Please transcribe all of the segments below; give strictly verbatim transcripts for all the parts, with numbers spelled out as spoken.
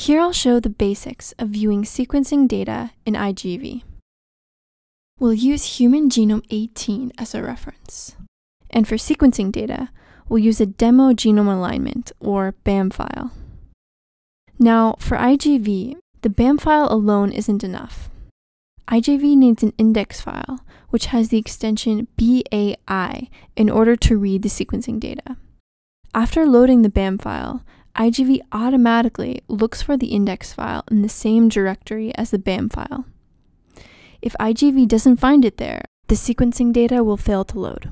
Here I'll show the basics of viewing sequencing data in I G V. We'll use human genome eighteen as a reference. And for sequencing data, we'll use a demo genome alignment, or B A M file. Now, for I G V, the B A M file alone isn't enough. I G V needs an index file, which has the extension B A I in order to read the sequencing data. After loading the B A M file, I G V automatically looks for the index file in the same directory as the B A M file. If I G V doesn't find it there, the sequencing data will fail to load.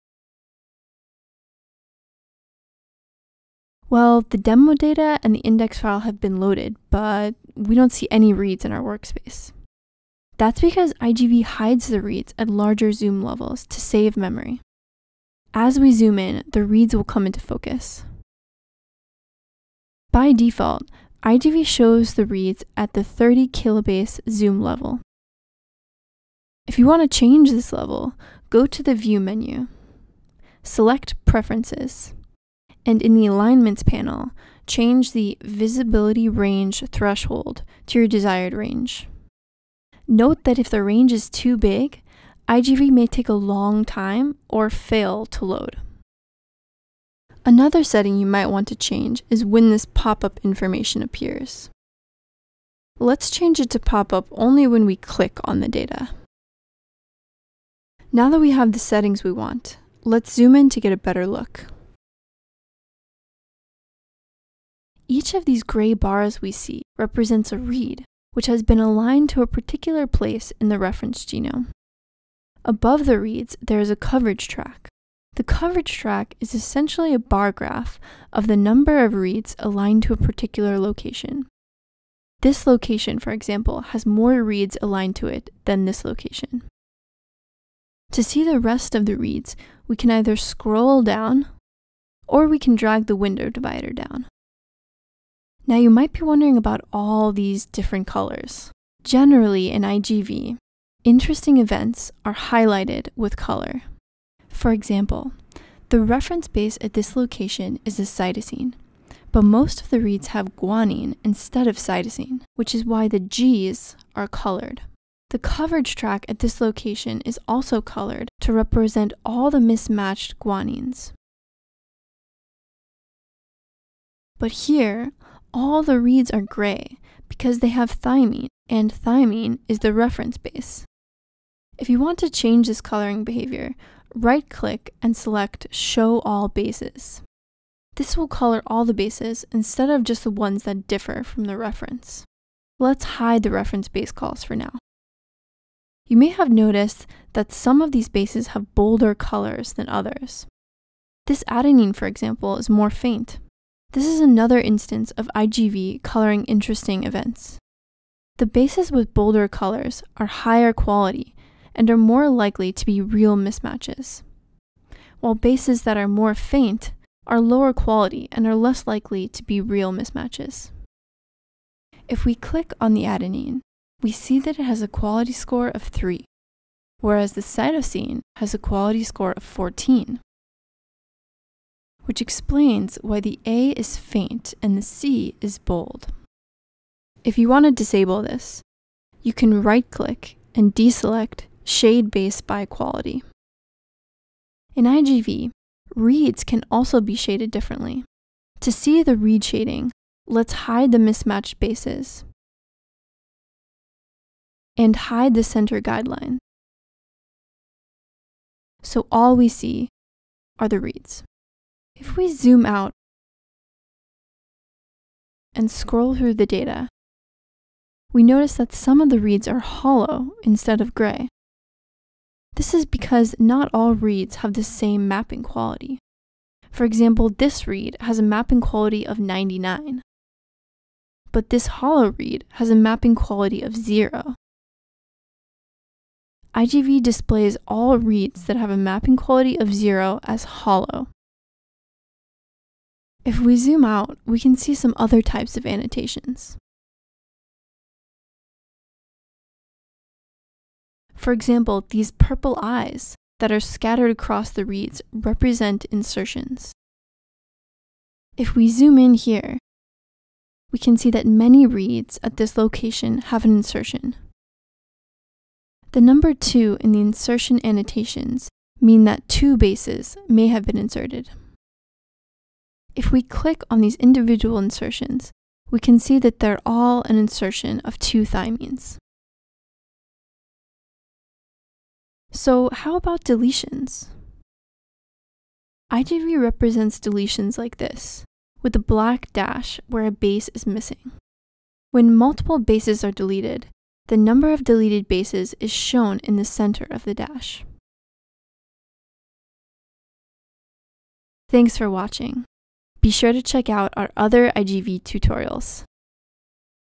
Well, the demo data and the index file have been loaded, but we don't see any reads in our workspace. That's because I G V hides the reads at larger zoom levels to save memory. As we zoom in, the reads will come into focus. By default, I G V shows the reads at the thirty kilobase zoom level. If you want to change this level, go to the View menu, select Preferences, and in the Alignments panel, change the Visibility Range threshold to your desired range. Note that if the range is too big, I G V may take a long time or fail to load. Another setting you might want to change is when this pop-up information appears. Let's change it to pop up only when we click on the data. Now that we have the settings we want, let's zoom in to get a better look. Each of these gray bars we see represents a read, which has been aligned to a particular place in the reference genome. Above the reads, there is a coverage track. The coverage track is essentially a bar graph of the number of reads aligned to a particular location. This location, for example, has more reads aligned to it than this location. To see the rest of the reads, we can either scroll down, or we can drag the window divider down. Now you might be wondering about all these different colors. Generally in I G V, interesting events are highlighted with color. For example, the reference base at this location is a cytosine, but most of the reads have guanine instead of cytosine, which is why the G's are colored. The coverage track at this location is also colored to represent all the mismatched guanines. But here, all the reads are gray because they have thymine, and thymine is the reference base. If you want to change this coloring behavior, right-click and select Show All Bases. This will color all the bases instead of just the ones that differ from the reference. Let's hide the reference base calls for now. You may have noticed that some of these bases have bolder colors than others. This adenine, for example, is more faint. This is another instance of I G V coloring interesting events. The bases with bolder colors are higher quality and are more likely to be real mismatches, while bases that are more faint are lower quality and are less likely to be real mismatches. If we click on the adenine, we see that it has a quality score of three, whereas the cytosine has a quality score of fourteen, which explains why the A is faint and the C is bold. If you want to disable this, you can right-click and deselect Shade Base by Quality. In I G V, reads can also be shaded differently. To see the read shading, let's hide the mismatched bases and hide the center guideline. So all we see are the reads. If we zoom out and scroll through the data, we notice that some of the reads are hollow instead of gray. This is because not all reads have the same mapping quality. For example, this read has a mapping quality of ninety-nine, but this hollow read has a mapping quality of zero. I G V displays all reads that have a mapping quality of zero as hollow. If we zoom out, we can see some other types of annotations. For example, these purple eyes that are scattered across the reads represent insertions. If we zoom in here, we can see that many reads at this location have an insertion. The number two in the insertion annotations mean that two bases may have been inserted. If we click on these individual insertions, we can see that they're all an insertion of two thymines. So how about deletions? I G V represents deletions like this, with a black dash where a base is missing. When multiple bases are deleted, the number of deleted bases is shown in the center of the dash. Thanks for watching. Be sure to check out our other I G V tutorials.